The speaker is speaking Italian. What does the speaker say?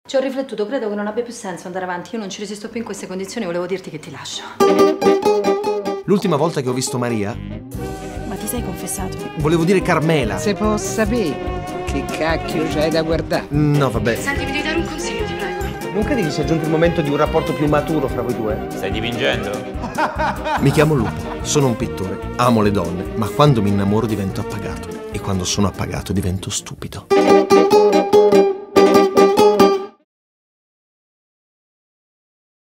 Ci ho riflettuto, credo che non abbia più senso andare avanti. Io non ci resisto più in queste condizioni, volevo dirti che ti lascio. L'ultima volta che ho visto Maria... Ma ti sei confessato? Volevo dire Carmela. Se può sapere che cacchio c'hai da guardare. No, vabbè. Senti, mi devi dare un consiglio, ti prego. Non credi che sia giunto il momento di un rapporto più maturo fra voi due? Stai dipingendo? Mi chiamo Lupo, sono un pittore, amo le donne, ma quando mi innamoro divento appagato e quando sono appagato divento stupido.